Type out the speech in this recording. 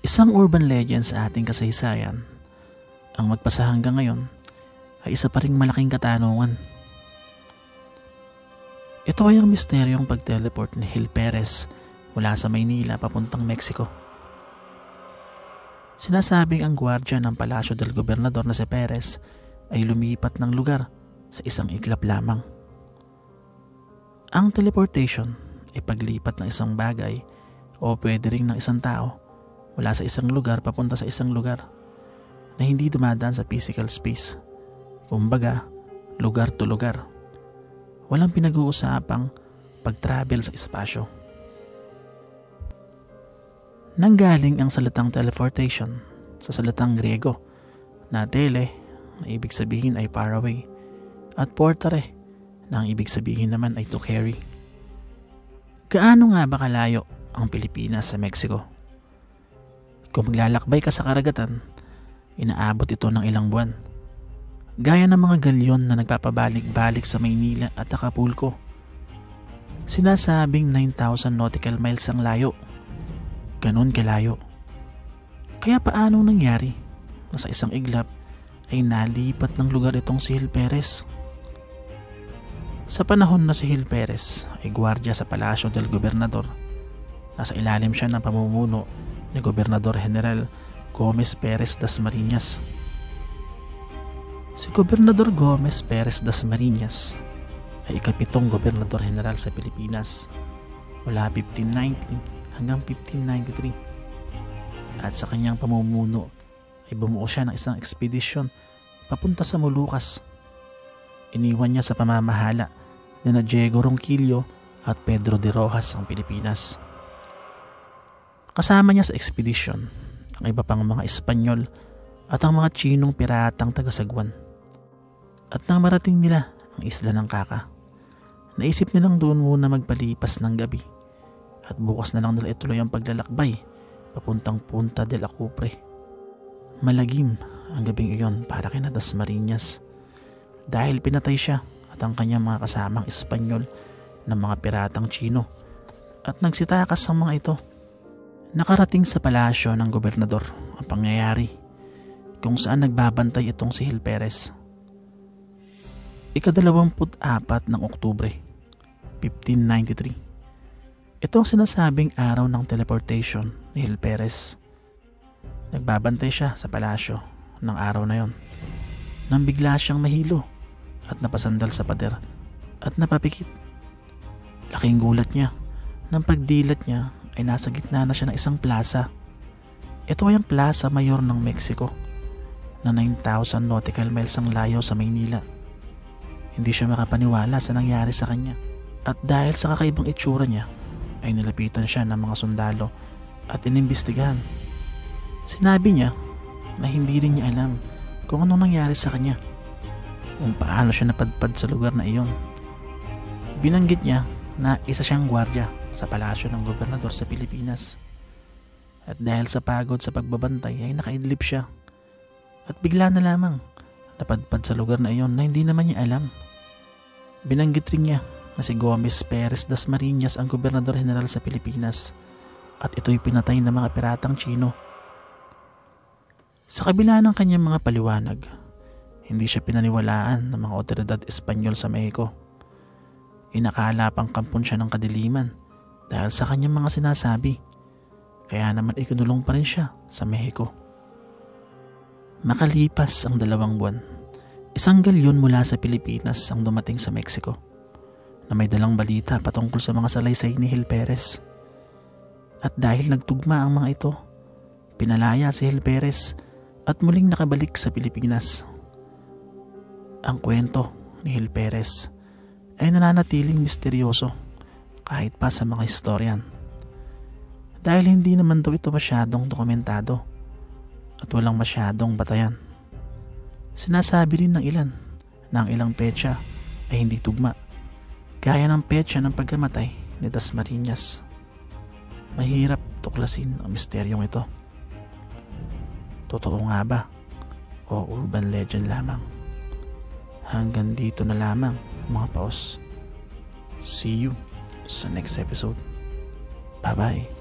Isang urban legend sa ating kasaysayan, ang magpasa hanggang ngayon ay isa pa ring malaking katanungan. Ito ay ang misteryong pag-teleport ni Gil Perez mula sa Maynila papuntang Mexico. Sinasabing ang gwardiya ng palasyo del gobernador na si Perez ay lumipat ng lugar sa isang iglap lamang. Ang teleportation ay paglipat ng isang bagay o pwede ring ng isang tao mula sa isang lugar papunta sa isang lugar na hindi dumadaan sa physical space. Kumbaga, lugar to lugar. Walang pinag-uusapang pag-travel sa espasyo. Nanggaling ang salitang teleportation sa salitang Griego na tele, na ibig sabihin ay far away, at portare, na ang ibig sabihin naman ay to carry. Gaano nga ba kalayo ang Pilipinas sa Mexico? Kung maglalakbay ka sa karagatan, inaabot ito ng ilang buwan. Gaya ng mga galyon na nagpapabalik-balik sa Maynila at Acapulco. Sinasabing 9,000 nautical miles ang layo. Ganun kalayo. Kaya paanong nangyari na sa isang iglap ay nalipat ng lugar itong si Gil Perez? Sa panahon na si Gil Perez ay gwardiya sa palasyo del gobernador, nasa ilalim siya ng pamumuno ni Gobernador General Gomez Perez Dasmariñas. Si Gobernador Gomez Perez Dasmariñas ay ikapitong Gobernador General sa Pilipinas mula 1519 hanggang 1593, at sa kanyang pamumuno ay bumuo siya ng isang ekspedisyon papunta sa Molucas. Iniwan niya sa pamamahala ni Diego Ronquillo at Pedro de Rojas ang Pilipinas. Kasama niya sa ekspedisyon ang iba pang mga Espanyol at ang mga Chinong piratang taga-Sagwan. At nang marating nila ang isla ng Kaka, naisip nilang doon muna magpalipas ng gabi at bukas na lang nila ituloy ang paglalakbay papuntang Punta del Acupre. Malagim ang gabing iyon para kina Dasmariñas dahil pinatay siya at ang kanyang mga kasamang Espanyol ng mga piratang Chino, at nagsitakas ang mga ito. Nakarating sa palasyo ng gobernador ang pangyayari kung saan nagbabantay itong si Gil Perez. Ika-24 ng Oktubre 1593. Ito ang sinasabing araw ng teleportation ni Gil Perez. Nagbabantay siya sa palasyo ng araw na yon nang bigla siyang mahilo at napasandal sa pader at napapikit. Laking gulat niya nang pagdilat niya ay nasa gitna na siya ng isang plaza. Ito ay ang Plaza Mayor ng Mexico na 9,000 nautical miles ang layo sa Maynila. Hindi siya makapaniwala sa nangyari sa kanya, at dahil sa kakaibang itsura niya ay nilapitan siya ng mga sundalo at inimbestigahan. Sinabi niya na hindi rin niya alam kung anong nangyari sa kanya, kung paano siya napadpad sa lugar na iyon. Binanggit niya na isa siyang gwardiya sa palasyo ng gobernador sa Pilipinas, at dahil sa pagod sa pagbabantay ay nakaidlip siya at bigla na lamang napadpad sa lugar na iyon na hindi naman niya alam. Binanggit rin niya na si Gomez Perez Dasmariñas ang Gobernador General sa Pilipinas at ito'y pinatay ng mga piratang Chino. Sa kabila ng kanyang mga paliwanag, hindi siya pinaniwalaan ng mga otoridad Espanyol sa Mexico. Inakala pang kampon siya ng kadiliman dahil sa kanyang mga sinasabi, kaya naman ikinulong pa rin siya sa Mexico. Makalipas ang 2 buwan, isang galyon mula sa Pilipinas ang dumating sa Mexico na may dalang balita patungkol sa mga salaysay ni Gil Perez. At dahil nagtugma ang mga ito, pinalaya si Gil Perez at muling nakabalik sa Pilipinas. Ang kwento ni Gil Perez ay nananatiling misteryoso kahit pa sa mga historian, dahil hindi naman daw ito masyadong dokumentado at walang masyadong batayan. Sinasabi rin ng ilan na ang ilang petsa ay hindi tugma, gaya ng petsa ng pagkamatay ni Dasmariñas. Mahirap tuklasin ang misteryong ito. Totoo nga ba o urban legend lamang? Hanggang dito na lamang mga paos. See you sa next episode. Bye bye.